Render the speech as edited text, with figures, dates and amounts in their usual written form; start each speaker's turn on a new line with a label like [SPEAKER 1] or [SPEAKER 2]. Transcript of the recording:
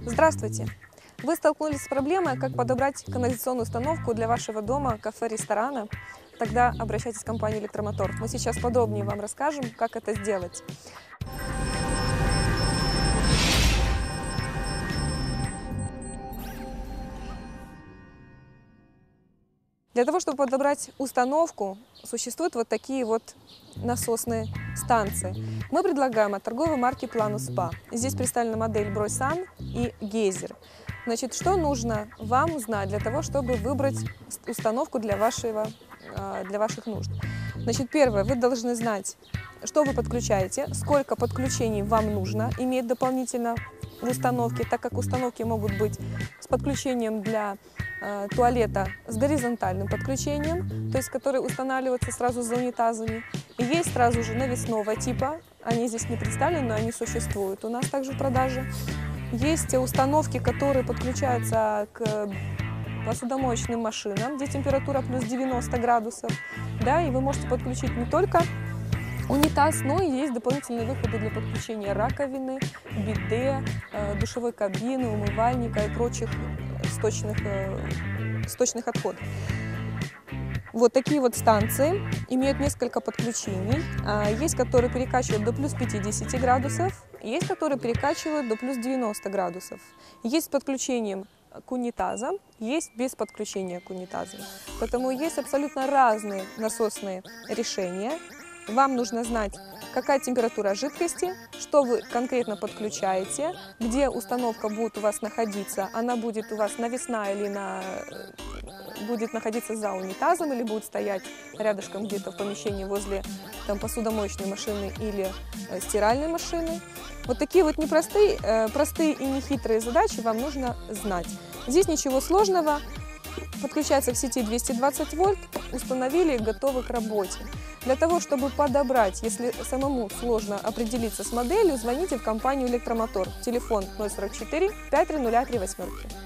[SPEAKER 1] Здравствуйте! Вы столкнулись с проблемой, как подобрать канализационную установку для вашего дома, кафе, ресторана? Тогда обращайтесь в компанию «Электромотор». Мы сейчас подробнее вам расскажем, как это сделать. Для того, чтобы подобрать установку, существуют вот такие вот насосные станции. Мы предлагаем от торговой марки Planus Spa. Здесь представлена модель Бройсан и Гейзер. Значит, что нужно вам знать для того, чтобы выбрать установку для ваших нужд? Значит, первое, вы должны знать, что вы подключаете, сколько подключений вам нужно иметь дополнительно в установке, так как установки могут быть с подключением для туалета с горизонтальным подключением, то есть который устанавливается сразу за унитазами. И есть сразу же навесного типа, они здесь не представлены, но они существуют у нас также в продаже. Есть установки, которые подключаются к посудомоечным машинам, где температура плюс 90 градусов, да, и вы можете подключить не только унитаз, но и есть дополнительные выходы для подключения раковины, биде, душевой кабины, умывальника и прочих сточных отходов. Вот такие вот станции имеют несколько подключений. Есть, которые перекачивают до плюс 50 градусов, есть, которые перекачивают до плюс 90 градусов. Есть с подключением к унитазам, есть без подключения к унитазам. Потому есть абсолютно разные насосные решения. Вам нужно знать, какая температура жидкости, что вы конкретно подключаете, где установка будет у вас находиться, она будет у вас навесная или будет находиться за унитазом, или будет стоять рядышком где-то в помещении возле посудомоечной машины или стиральной машины. Вот такие вот простые и нехитрые задачи вам нужно знать. Здесь ничего сложного. Подключается к сети 220 вольт, установили, готовы к работе. Для того, чтобы подобрать, если самому сложно определиться с моделью, звоните в компанию «Электромотор». Телефон 044 530 38.